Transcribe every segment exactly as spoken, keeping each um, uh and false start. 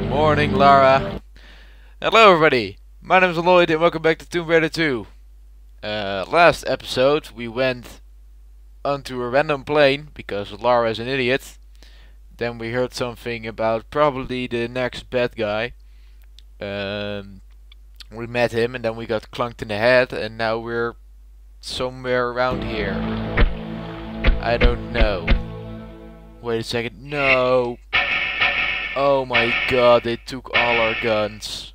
Morning, Lara. Hello, everybody. My name is Lloyd, and welcome back to Tomb Raider two. Uh, last episode, we went onto a random plane because Lara is an idiot. Then we heard something about probably the next bad guy. Um, we met him, and then we got clunked in the head, and now we're somewhere around here. I don't know. Wait a second. No. Oh my god, they took all our guns.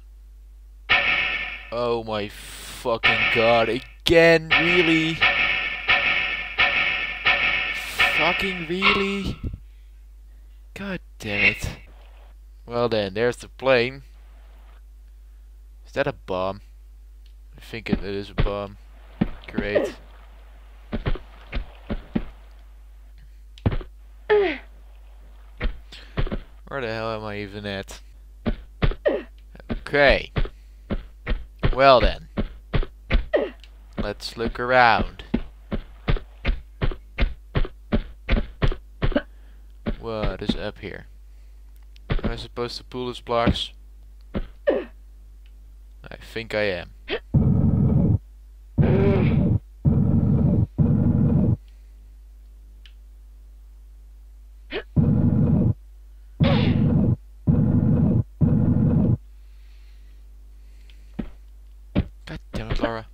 Oh my fucking god, again, really? Fucking really? God damn it. Well then, there's the plane. Is that a bomb? I think it is a bomb. Great. Where the hell am I even at? Okay. Well then. Let's look around. What is up here? Am I supposed to pull these blocks? I think I am. God damn it, Lara.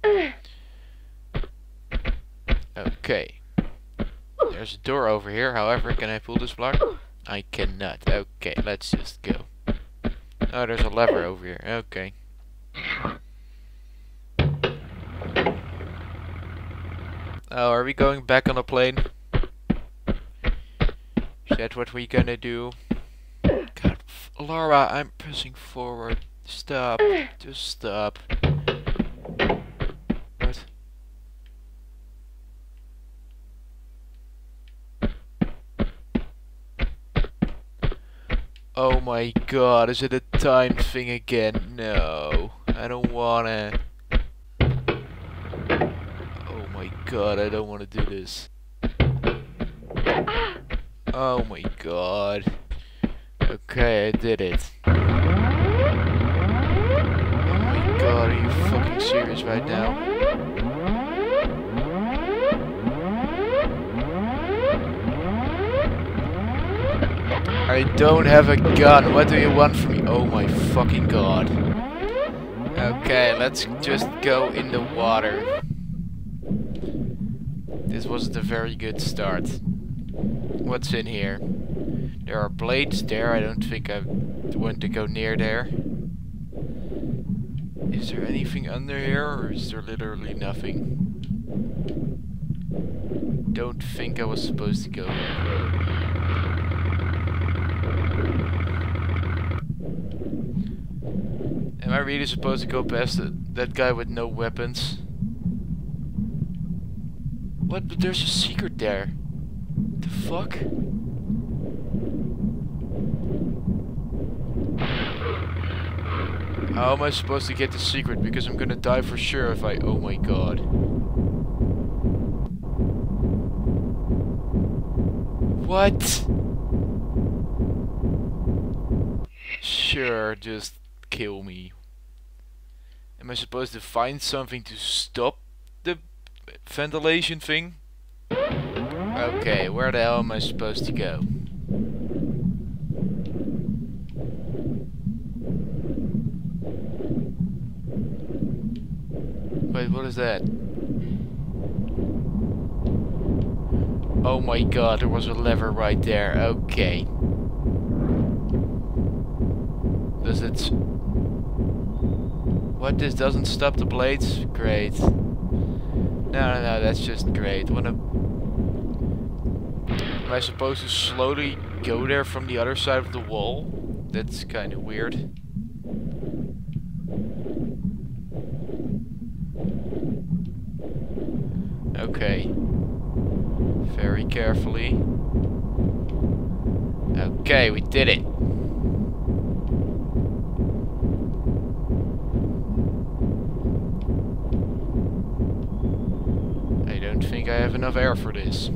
Okay. There's a door over here, however, can I pull this block? I cannot. Okay, let's just go. Oh, there's a lever over here. Okay. Oh, are we going back on the plane? Is that what we're gonna do? God, Lara, I'm pressing forward. Stop. Just stop. What? Oh my god, is it a time thing again? No, I don't wanna. Oh my god, I don't wanna do this. Oh my god. Okay, I did it. Oh my god, are you fucking serious right now? I don't have a gun. What do you want from me? Oh my fucking god. Okay, let's just go in the water. This wasn't a very good start. What's in here? There are blades there. I don't think I want to go near there. Is there anything under here, or is there literally nothing? Don't think I was supposed to go there. Am I really supposed to go past the, that guy with no weapons? What? But there's a secret there. What the fuck? How am I supposed to get the secret? Because I'm gonna die for sure if I... Oh my god. What? Sure, just kill me. Am I supposed to find something to stop the ventilation thing? Okay, where the hell am I supposed to go? Wait, what is that? Oh my god, there was a lever right there. Okay. Does it... What, this doesn't stop the blades? Great. No, no, no, that's just great. What a... Am I supposed to slowly go there from the other side of the wall? That's kind of weird. Okay. Very carefully. Okay, we did it. I don't think I have enough air for this.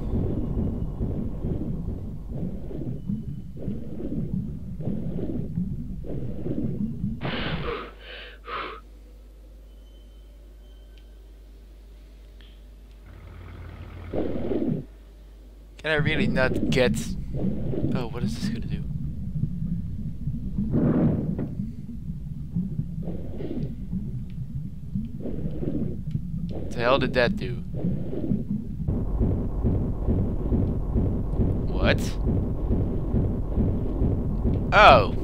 Can I really not get... Oh, what is this gonna do? What the hell did that do? What? Oh.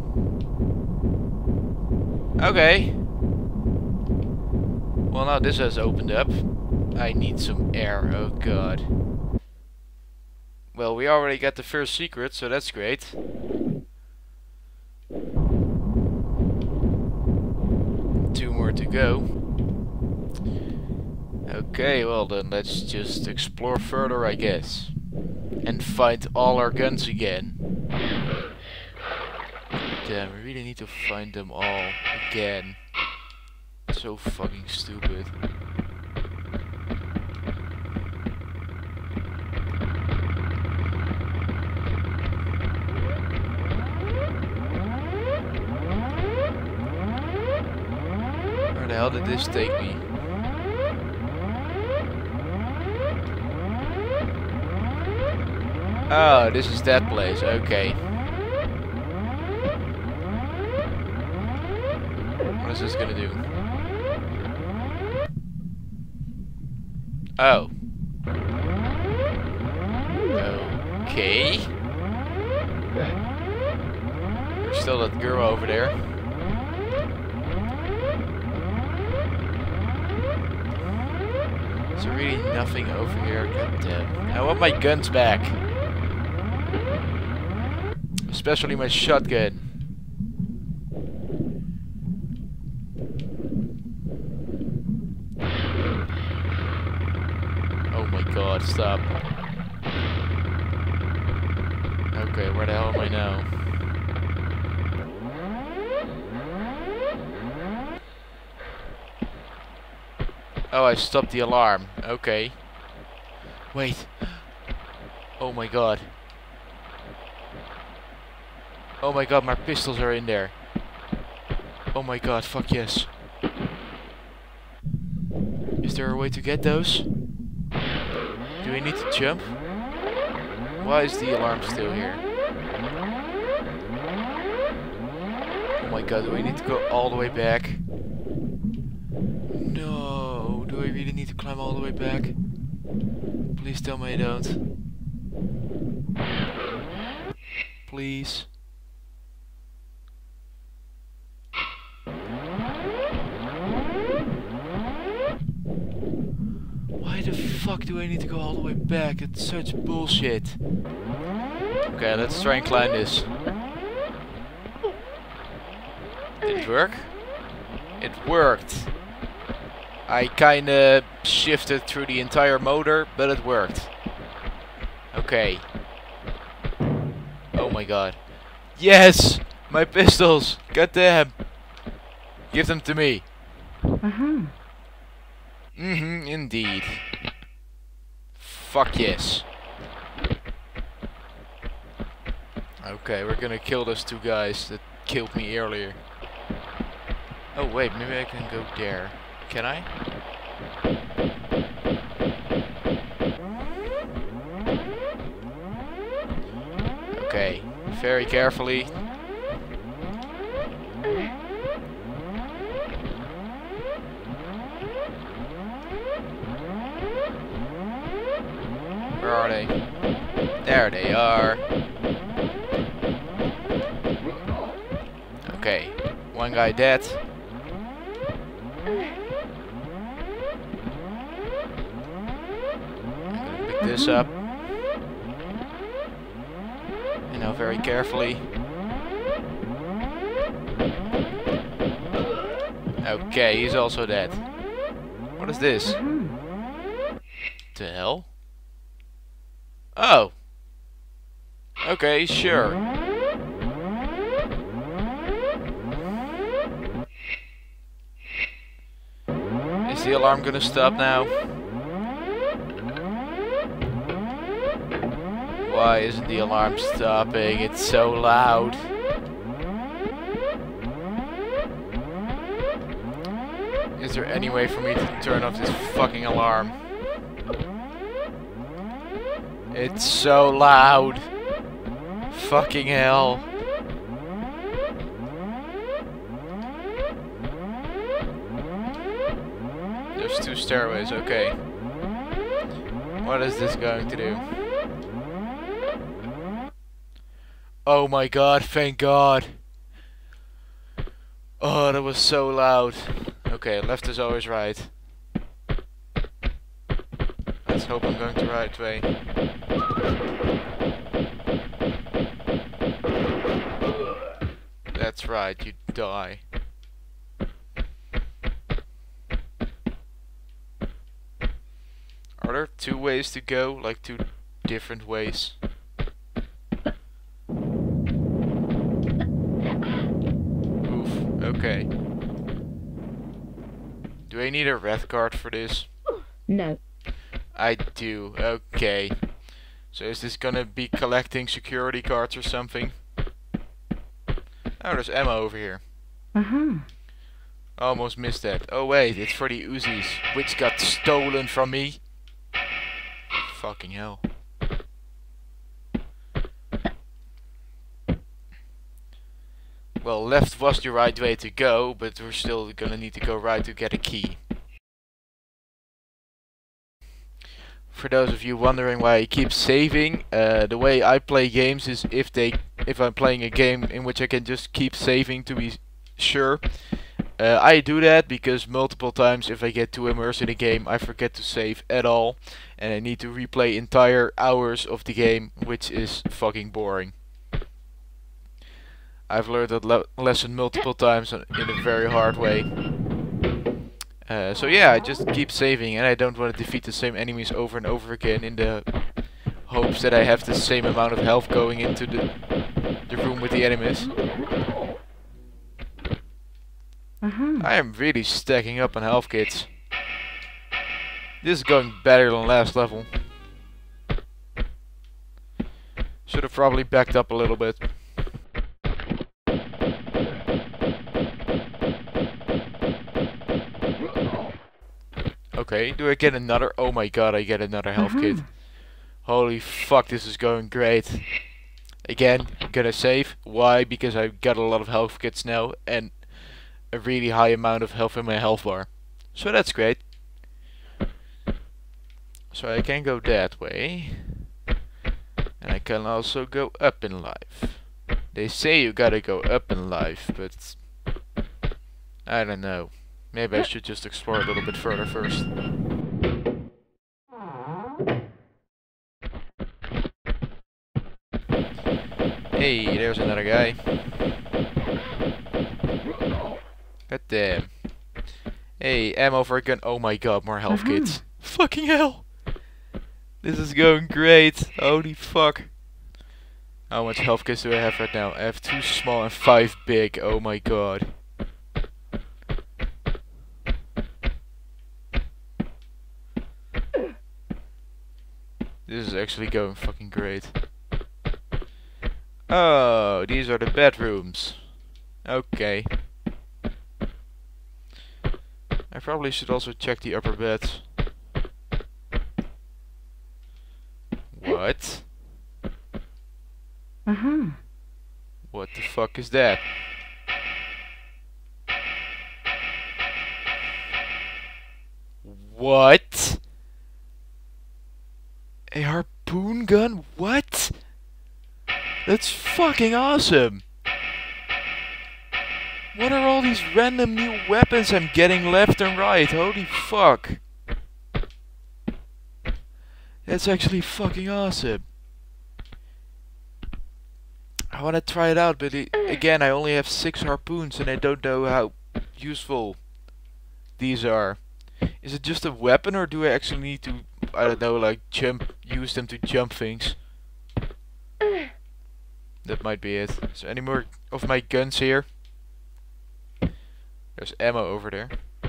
Okay. Well, now this has opened up. I need some air. Oh god. Well, we already got the first secret, so that's great. Two more to go. Okay, well then let's just explore further, I guess. And find all our guns again. Damn, we really need to find them all again. So fucking stupid. Where the hell did this take me? Oh, this is that place, okay. What is this gonna do? Oh. Okay. There's still that girl over there. Is there really nothing over here? God damn. I want my guns back. Especially my shotgun. Oh my god, stop. Okay, where the hell am I now? Oh, I stopped the alarm. Okay. Wait. Oh my god. Oh my god, my pistols are in there. Oh my god, fuck yes. Is there a way to get those? Do we need to jump? Why is the alarm still here? Oh my god, do I need to go all the way back? No, do I really need to climb all the way back? Please tell me I don't. Please. Why the fuck do I need to go all the way back? It's such bullshit. Okay, let's try and climb this. Did it work? It worked. I kinda shifted through the entire motor, but it worked. Okay. Oh my god. Yes! My pistols! Goddamn! Give them to me. Mm-hmm. Mm-hmm, indeed. Fuck yes. Okay, we're gonna kill those two guys that killed me earlier. Oh wait, maybe I can go there. Can I? Okay, very carefully. Where are they? There they are. Okay, one guy dead. I'm gonna pick this up. And now very carefully. Okay, he's also dead. What is this? The hell? Oh. Okay, sure. Is the alarm gonna stop now? Why isn't the alarm stopping? It's so loud. Is there any way for me to turn off this fucking alarm? It's so loud. Fucking hell. There's two stairways, okay. What is this going to do? Oh my god, thank god. Oh, that was so loud. Okay, left is always right. Let's hope I'm going the right way. That's right, you die. Are there two ways to go? Like two different ways? Oof, okay. Do I need a red card for this? No. I do, okay. So is this gonna be collecting security cards or something? Oh, there's ammo over here. Uh-huh. Almost missed that. Oh wait, it's for the Uzis, which got stolen from me. Fucking hell. Well, left was the right way to go, but we're still gonna need to go right to get a key. For those of you wondering why I keep saving, uh, the way I play games is if they, if I'm playing a game in which I can just keep saving to be sure. Uh, I do that because multiple times if I get too immersed in a game I forget to save at all and I need to replay entire hours of the game, which is fucking boring. I've learned that le lesson multiple times in a very hard way. Uh, so yeah, I just keep saving and I don't want to defeat the same enemies over and over again in the hopes that I have the same amount of health going into the, the room with the enemies. Uh-huh. I am really stacking up on health kits. This is going better than last level. Should have probably backed up a little bit. Okay, do I get another? Oh my god, I get another health Uh-huh. kit. Holy fuck, this is going great. Again, I'm gonna save. Why? Because I've got a lot of health kits now and a really high amount of health in my health bar. So that's great. So I can go that way. And I can also go up in life. They say you gotta go up in life, but I don't know. Maybe I should just explore a little bit further first. Hey, there's another guy. God damn. Hey, ammo for a gun. Oh my god, more health Uh-huh. kits. Fucking hell. This is going great. Holy fuck. How much health kits do I have right now? I have two small and five big. Oh my god. This is actually going fucking great. Oh, these are the bedrooms. Okay. I probably should also check the upper beds. What? Uh-huh. What the fuck is that? What? A harpoon gun? What? That's fucking awesome! What are all these random new weapons I'm getting left and right? Holy fuck! That's actually fucking awesome. I wanna try it out, but I again, I only have six harpoons and I don't know how useful these are. Is it just a weapon or do I actually need to, I don't know, like jump, use them to jump things? That might be it. Is there any more of my guns here? There's ammo over there.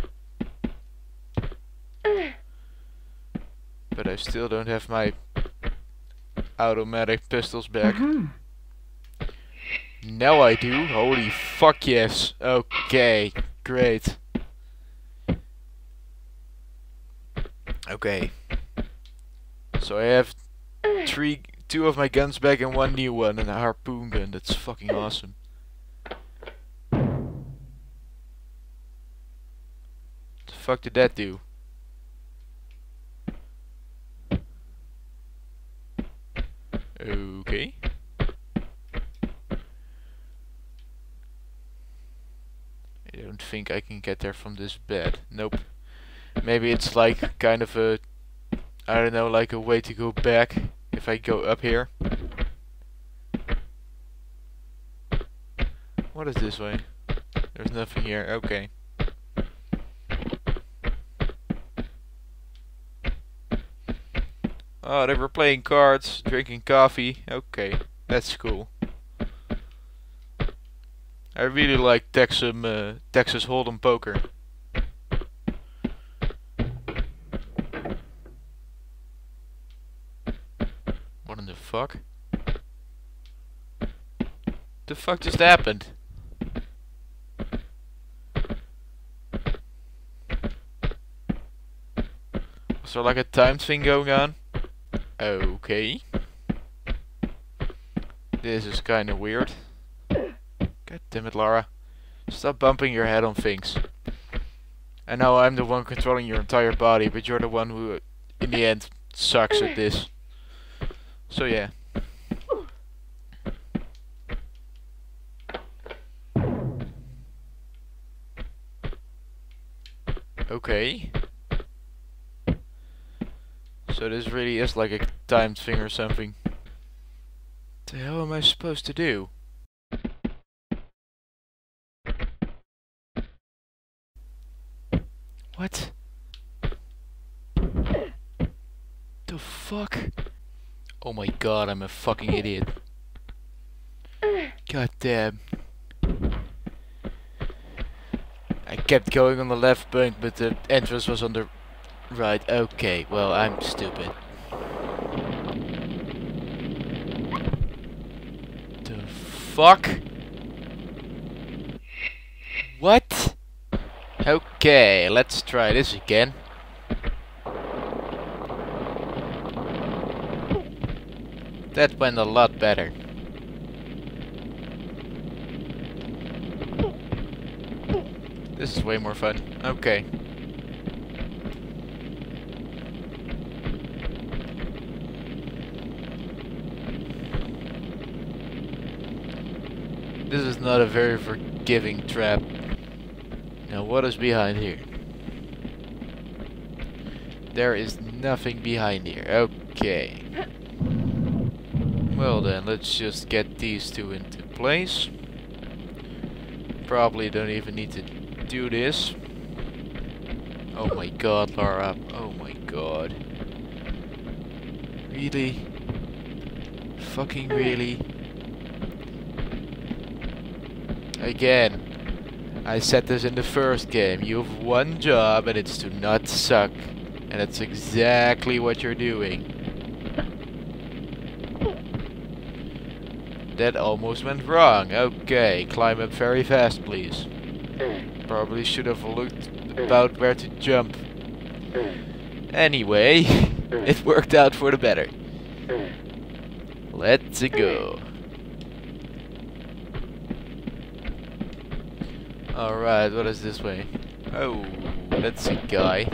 But I still don't have my automatic pistols back. Uh-huh. Now I do. Holy fuck yes. Okay, great. Okay. So I have three, two of my guns back and one new one, and a harpoon gun. That's fucking awesome. The fuck did that do? Okay. I don't think I can get there from this bed. Nope. Maybe it's like kind of a, I don't know, like a way to go back if I go up here. What is this way? There's nothing here. Okay. Oh, they were playing cards, drinking coffee. Okay, that's cool. I really like Texas, uh, Texas Hold'em poker. What in the fuck? The fuck just happened? Was there like a time thing going on? Okay. This is kinda weird. God damn it, Lara. Stop bumping your head on things. I know I'm the one controlling your entire body, but you're the one who, in the end, sucks at this. So yeah. Okay. So this really is like a timed thing or something. What the hell am I supposed to do? What? The fuck? Oh my god, I'm a fucking idiot. God damn. I kept going on the left bunk, but the entrance was on the right. Okay, well, I'm stupid. The fuck? What? Okay, let's try this again. That went a lot better. This is way more fun. Okay. This is not a very forgiving trap. Now what is behind here? There is nothing behind here. Okay. Well then, let's just get these two into place. Probably don't even need to do this. Oh my god, Lara. Oh my god. Really? Fucking really? Again. I said this in the first game. You have one job and it's to not suck. And that's exactly what you're doing. That almost went wrong. Okay, climb up very fast, please. Probably should have looked about where to jump. Anyway, it worked out for the better. Let's go. Alright, what is this way? Oh, that's a guy.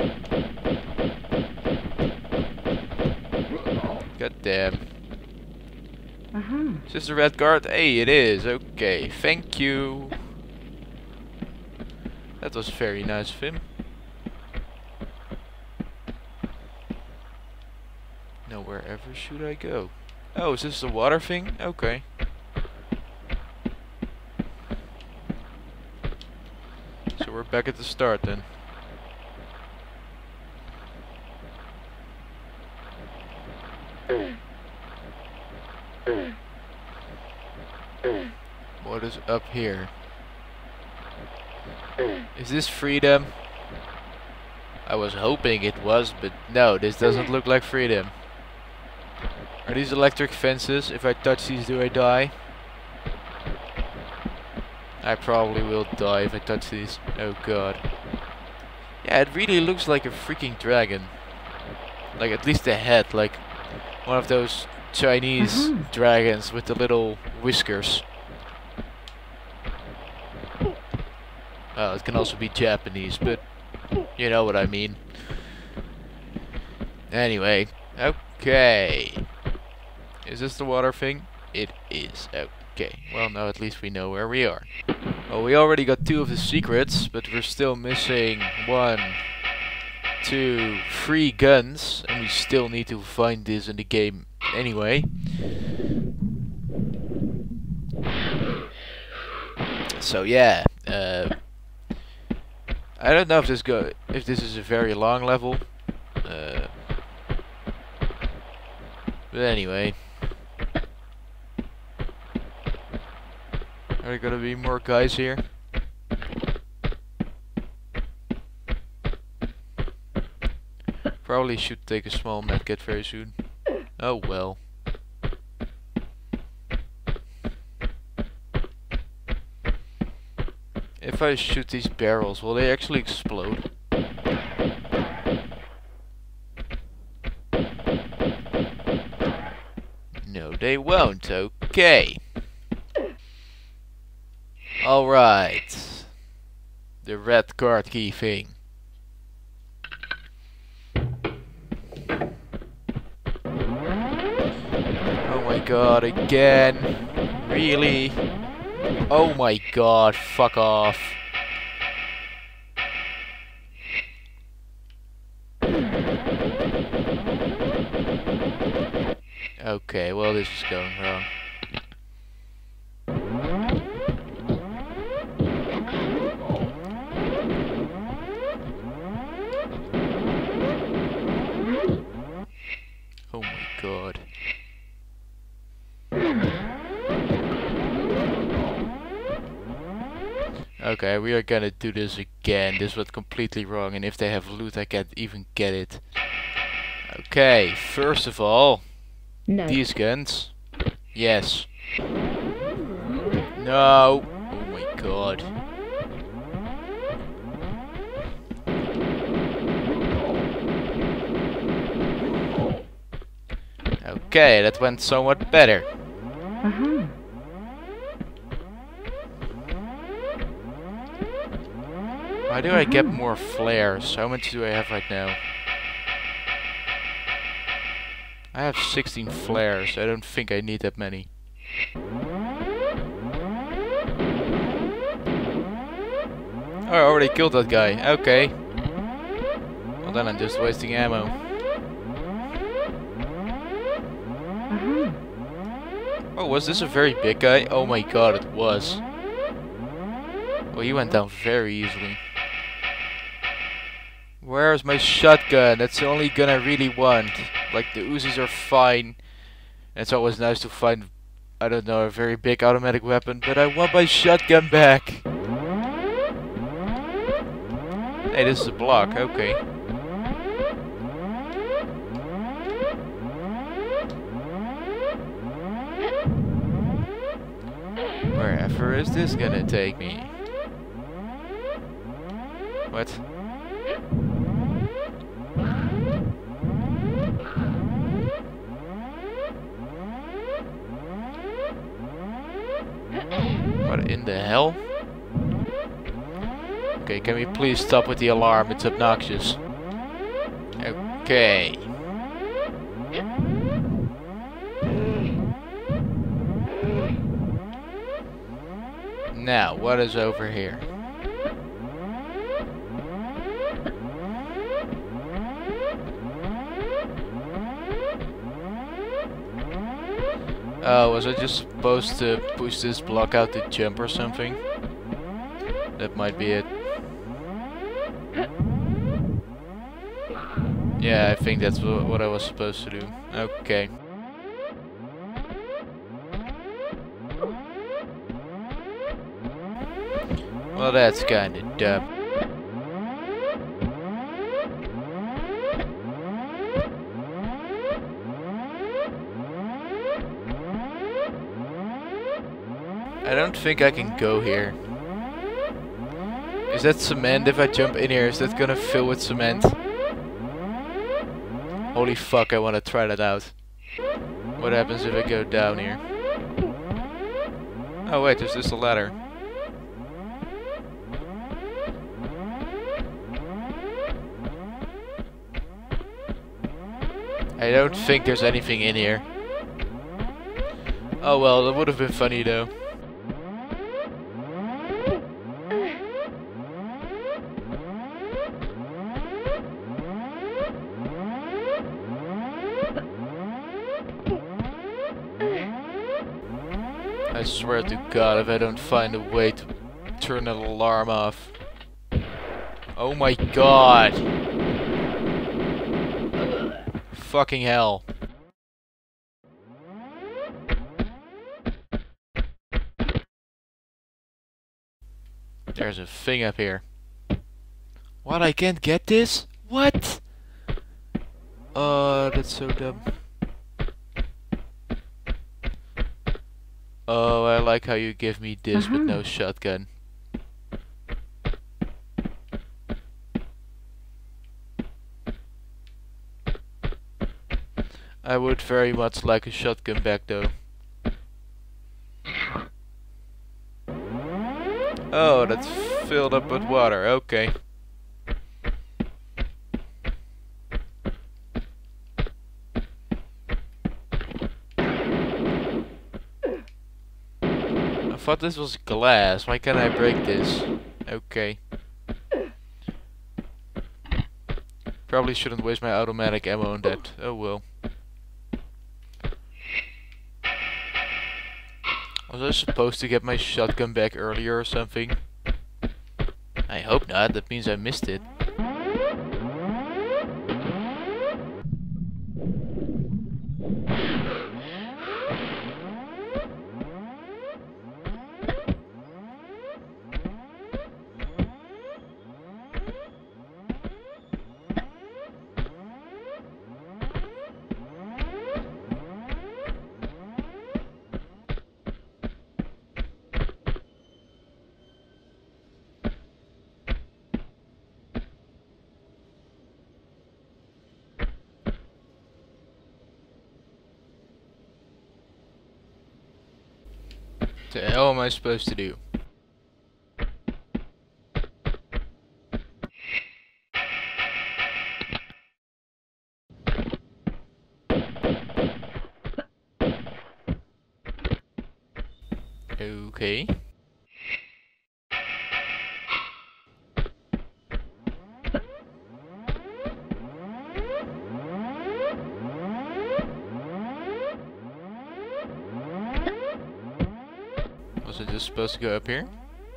God damn. Uh-huh. Is this a red card? Hey, it is. Okay, thank you. That was very nice of him. Now, wherever should I go? Oh, is this the water thing? Okay. So we're back at the start then. What is up here? Is this freedom? I was hoping it was, but no, this doesn't look like freedom. Are these electric fences? If I touch these, do I die? I probably will die if I touch these. Oh god. Yeah, it really looks like a freaking dragon. Like, at least the head, like one of those Chinese Uh-huh. dragons with the little whiskers. Oh, it can also be Japanese, but you know what I mean. Anyway, okay. Is this the water thing? It is. Okay. Well, now at least we know where we are. Well, we already got two of the secrets, but we're still missing one, two, three guns, and we still need to find this in the game anyway. So yeah, uh, I don't know if this go if this is a very long level, uh, but anyway, are there gonna be more guys here? Probably should take a small medkit very soon. Oh well. If I shoot these barrels, will they actually explode? No, they won't. Okay. Alright. The red card key thing. Oh my god, again. Really? Oh my god, fuck off. Okay, well this is going wrong. Oh my god. Okay, we are gonna do this again. This was completely wrong, and if they have loot I can't even get it. Okay, first of all, No. these guns. Yes. No. Oh my god. Okay, that went somewhat better. Uh-huh. Why do I get more flares? How much do I have right now? I have sixteen flares. I don't think I need that many. Oh, I already killed that guy. Okay. Well then I'm just wasting ammo. Uh-huh. Oh, was this a very big guy? Oh my god, it was. Well, he went down very easily. Where's my shotgun? That's the only gun I really want. Like, the Uzis are fine. It's always nice to find, I don't know, a very big automatic weapon, but I want my shotgun back. Hey, this is a block, okay. Wherever is this gonna take me? What? What in the hell? Okay, can we please stop with the alarm? It's obnoxious. Okay. Now, what is over here? Oh, was I just supposed to push this block out to jump or something? That might be it. Yeah, I think that's wh what I was supposed to do. Okay. Well, that's kinda dumb. I don't think I can go here. Is that cement? If I jump in here, is that gonna fill with cement? Holy fuck, I wanna try that out. What happens if I go down here? Oh wait, there's just a ladder. I don't think there's anything in here. Oh well, that would have been funny though. I swear to God, if I don't find a way to turn that alarm off. Oh my God! Fucking hell. There's a thing up here. What, I can't get this? What? Oh, that's so dumb. Oh, I like how you give me this Uh-huh. but no shotgun. I would very much like a shotgun back though. Oh, that's filled up with water. Okay. I thought this was glass. Why can't I break this? Okay. Probably shouldn't waste my automatic ammo on that. Oh well. Was I supposed to get my shotgun back earlier or something? I hope not, that means I missed it. What the hell am I supposed to do? Okay. Was it just supposed to go up here?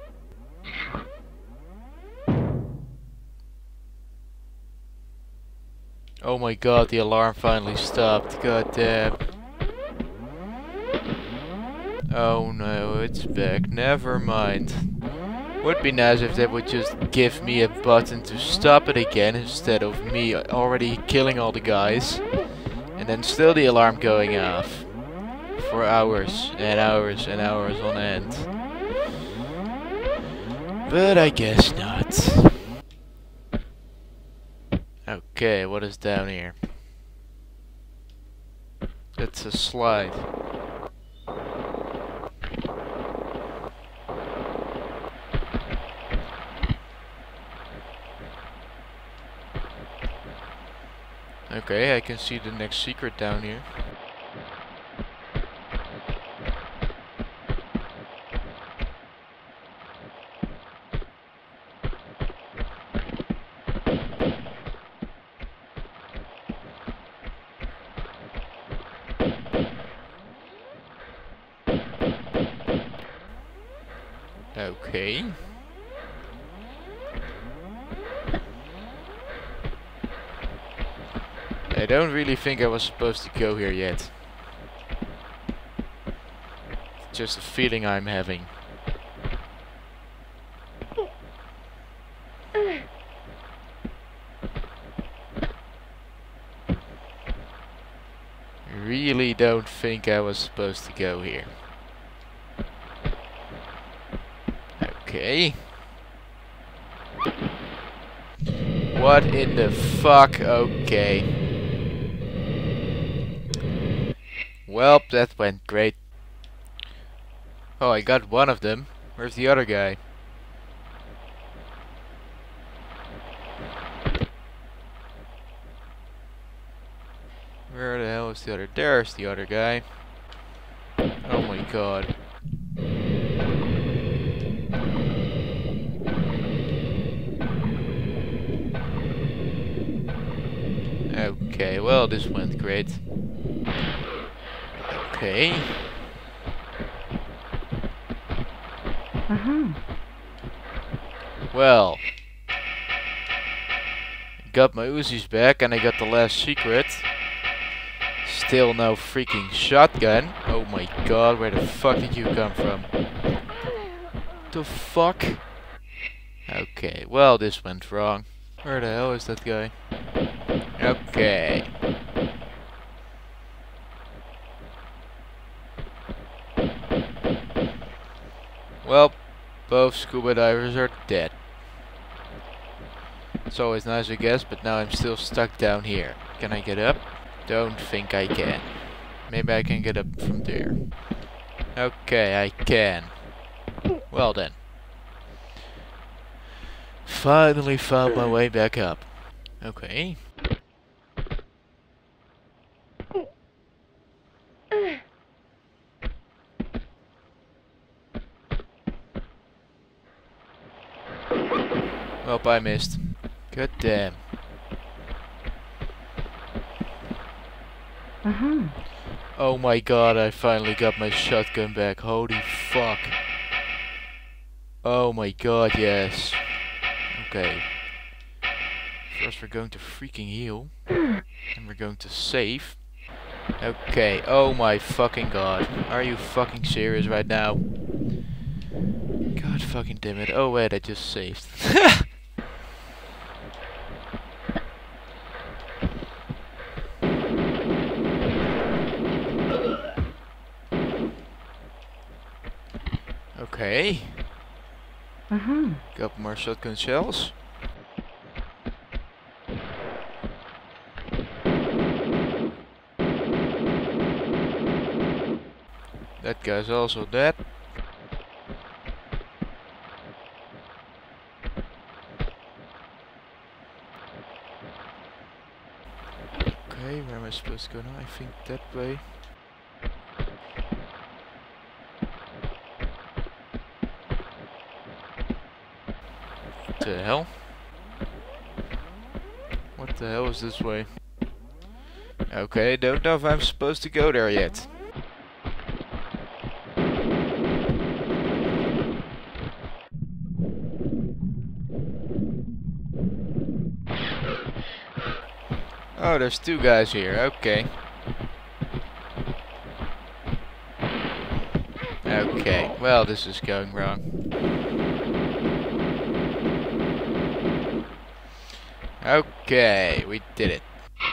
Oh my God, the alarm finally stopped. God damn. Oh no, it's back. Never mind. Would be nice if they would just give me a button to stop it again instead of me already killing all the guys. And then still the alarm going off. For hours and hours and hours on end. But I guess not. Okay, what is down here? It's a slide. Okay, I can see the next secret down here. Okay. I don't really think I was supposed to go here yet. It's just a feeling I'm having. Really don't think I was supposed to go here. Okay. What in the fuck? Okay. Well, that went great. Oh, I got one of them. Where's the other guy? Where the hell is the other? There's the other guy. Oh my god. Okay, well, this went great. Okay. Uh-huh. Well. Got my Uzis back and I got the last secret. Still no freaking shotgun. Oh my god, where the fuck did you come from? The fuck? Okay, well, this went wrong. Where the hell is that guy? Okay. Well, both scuba divers are dead. It's always nice, I guess, but now I'm still stuck down here. Can I get up? Don't think I can. Maybe I can get up from there. Okay, I can. Well then. Finally found my way back up. Okay. Well, I missed. God damn. Uh-huh. Oh my god, I finally got my shotgun back. Holy fuck. Oh my god, yes. Okay. First we're going to freaking heal. And we're going to save. Okay, oh my fucking god. Are you fucking serious right now? God fucking damn it. Oh wait, I just saved. Okay. Uh-huh. Got more shotgun shells. That guy's also dead. Okay, where am I supposed to go now? I think that way. What the hell? What the hell is this way? Okay, don't know if I'm supposed to go there yet. Oh, there's two guys here, okay. Okay, well, this is going wrong. Okay, we did it.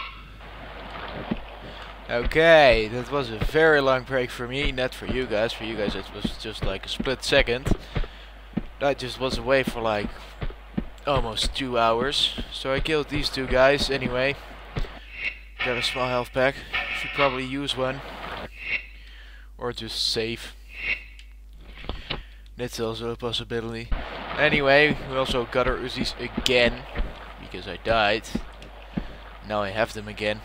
Okay, that was a very long break for me, not for you guys. For you guys it was just like a split second. I just was away for like almost two hours. So I killed these two guys anyway. Got a small health pack. Should probably use one. Or just save. That's also a possibility. Anyway, we also got our Uzis again. Because I died. Now I have them again.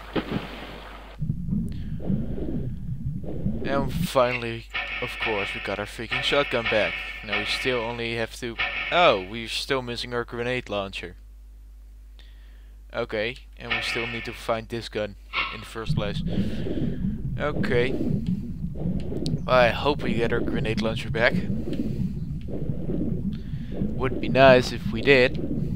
And finally, of course, we got our freaking shotgun back. Now we still only have to... Oh, we're still missing our grenade launcher. Okay, and we still need to find this gun in the first place. Okay. Well, I hope we get our grenade launcher back. Would be nice if we did.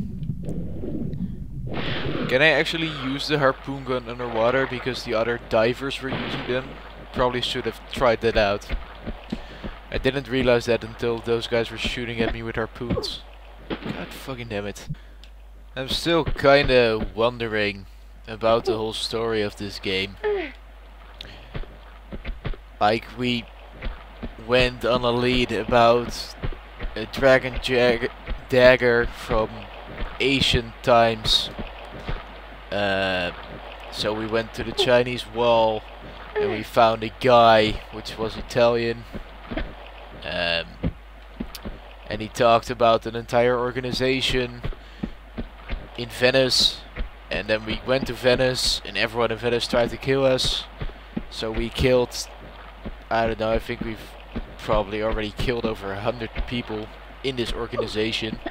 Can I actually use the harpoon gun underwater because the other divers were using them? Probably should have tried that out. I didn't realize that until those guys were shooting at me with harpoons. God fucking damn it. I'm still kinda wondering about the whole story of this game. Like, we went on a lead about a dragon jag dagger from Asian times. Uh, so we went to the Chinese wall and we found a guy which was Italian, um, and he talked about an entire organization in Venice, and then we went to Venice and everyone in Venice tried to kill us, so we killed, I don't know, I think we've probably already killed over a hundred people in this organization.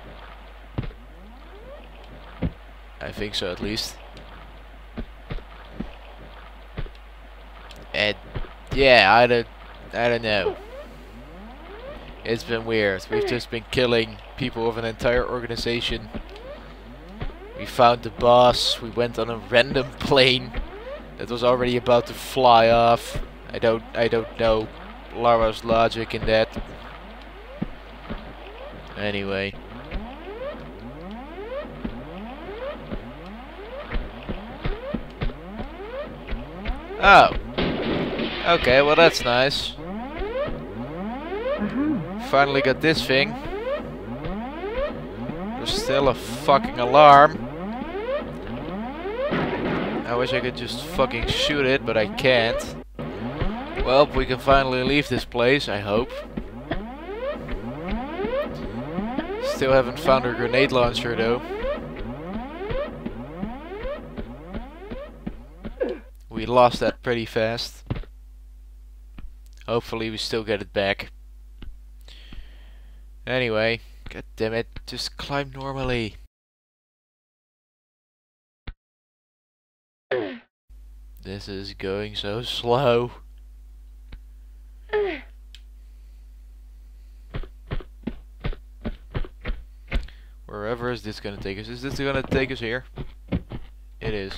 I think so, at least. And yeah, I don't, I don't know. It's been weird. We've just been killing people of an entire organization. We found the boss. We went on a random plane that was already about to fly off. I don't, I don't know Lara's logic in that. Anyway. Oh. Okay, well that's nice. Uh-huh. Finally got this thing. There's still a fucking alarm. I wish I could just fucking shoot it, but I can't. Well, we can finally leave this place, I hope. Still haven't found a grenade launcher though. We lost that pretty fast. Hopefully we still get it back. Anyway, god damn it, just climb normally. This is going so slow. Wherever is this gonna take us? Is this gonna take us here? It is.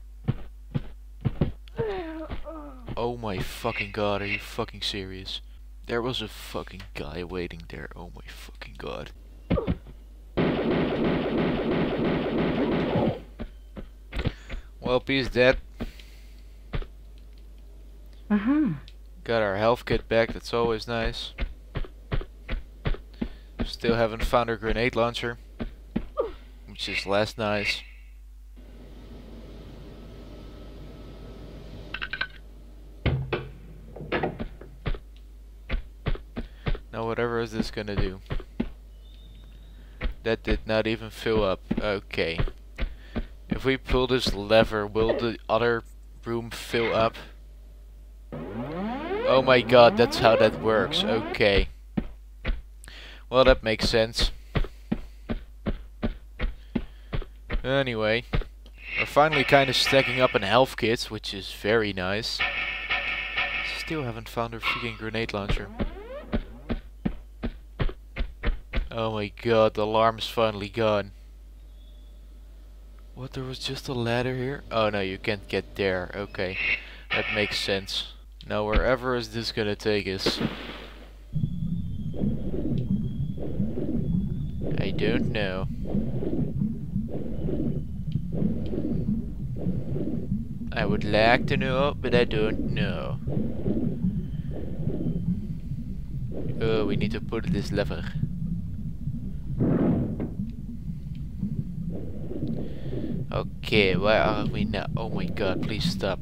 Oh my fucking god, are you fucking serious? There was a fucking guy waiting there, oh my fucking god. Well, he's dead. Uh-huh. Got our health kit back, that's always nice. Still haven't found our grenade launcher, which is less nice. Now whatever is this gonna do? That did not even fill up. Okay. If we pull this lever, will the other room fill up? Oh my god, that's how that works. Okay. Well, that makes sense. Anyway, we're finally kind of stacking up in health kits, which is very nice. Still haven't found our freaking grenade launcher. Oh my god, the alarm's finally gone. What, there was just a ladder here? Oh no, you can't get there. Okay, that makes sense. Now wherever is this gonna take us? I don't know. I would like to know, but I don't know. Oh, we need to pull this lever. Okay, where are we now? Oh my god, please stop.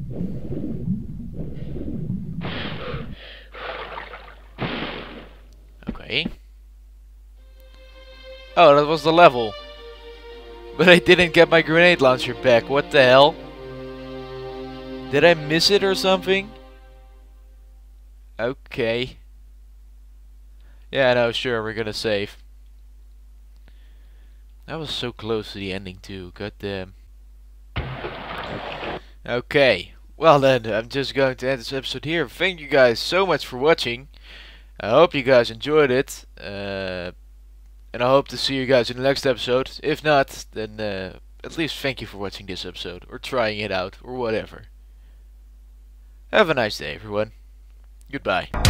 Okay. Oh, that was the level. But I didn't get my grenade launcher back. What the hell? Did I miss it or something? Okay. Yeah, no, sure, we're gonna save. That was so close to the ending too, god damn. Okay, well then, I'm just going to end this episode here. Thank you guys so much for watching. I hope you guys enjoyed it. Uh, and I hope to see you guys in the next episode. If not, then uh, at least thank you for watching this episode, or trying it out, or whatever. Have a nice day, everyone. Goodbye.